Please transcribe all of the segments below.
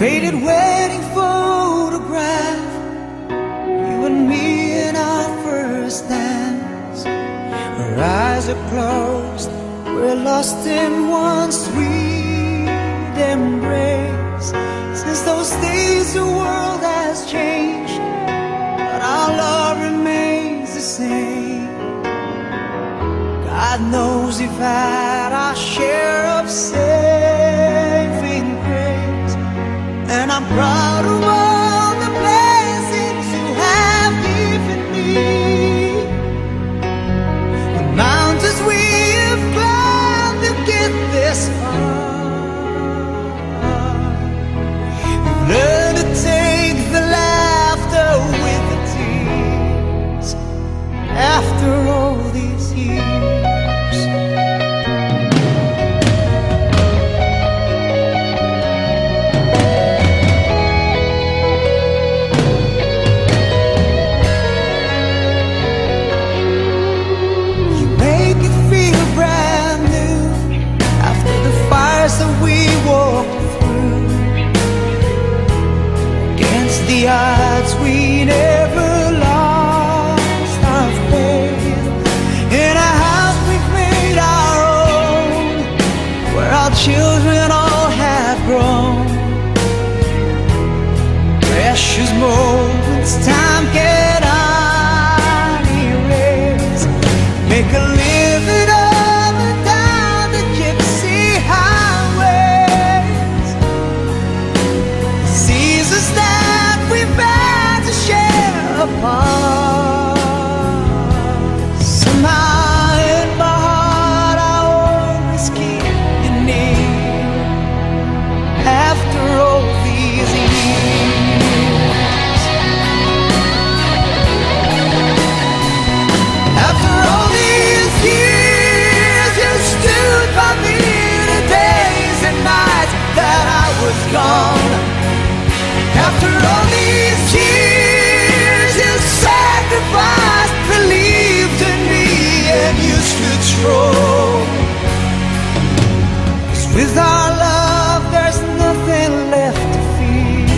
faded wedding photograph, you and me in our first dance. Our eyes are closed, we're lost in one sweet embrace. Since those days the world has changed, but our love remains the same. God knows we've had our share of saving grace, and I'm proud of all the blessings you have given me. The mountains we have climbed to get this far, we've learned to take the laughter with the tears after all these years. That we walked through, against the odds we never lost our faith. In a house we've made our own, where our children all have grown. Precious moments time cannot erase. Make a living of it down the gypsy highways. Seasons that we've had to share apart. Somehow in my heart I always keep you near. After all these years, after all these years, you stood by me the days and nights that I was gone. After all these years, you sacrificed, believed in me, and you stood strong. 'Cause with our love there's nothing left to fear.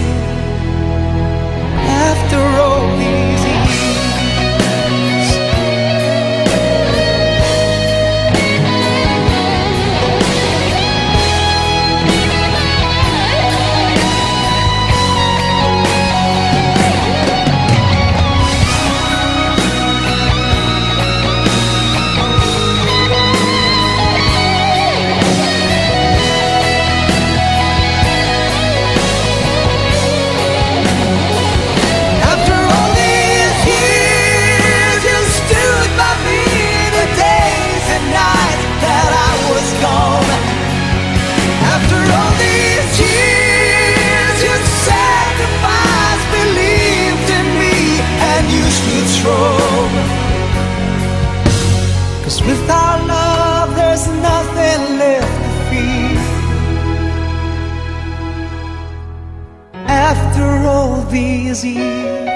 After all these years, with our love there's nothing left to fear. After all these years.